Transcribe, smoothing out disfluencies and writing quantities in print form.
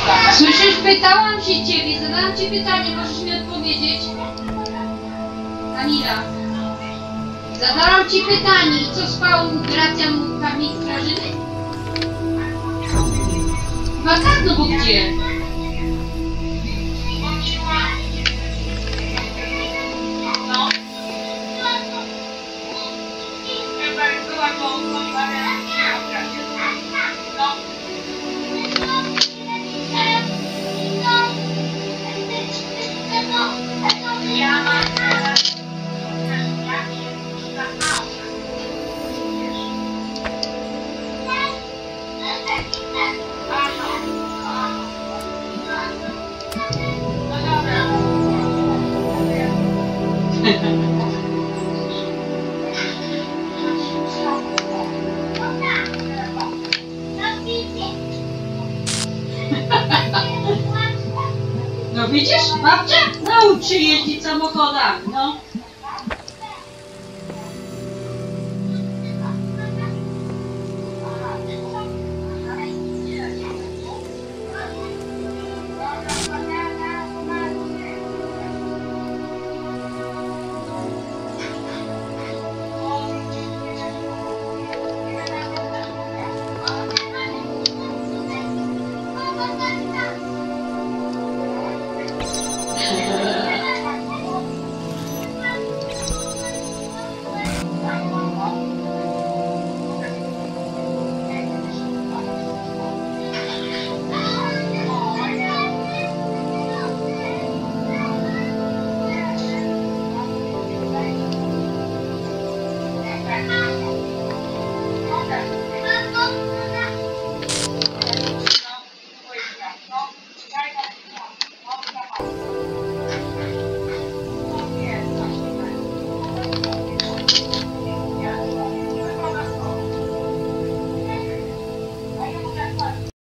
Słyszysz, pytałam się ciebie, zadałam ci pytanie, możesz mi odpowiedzieć? Kamila. Zadałam ci pytanie, co spał Gracjan Grażyny? Chyba tak, no bo gdzie? No widzisz, babcia? Naucz się jeździć samochodami, no.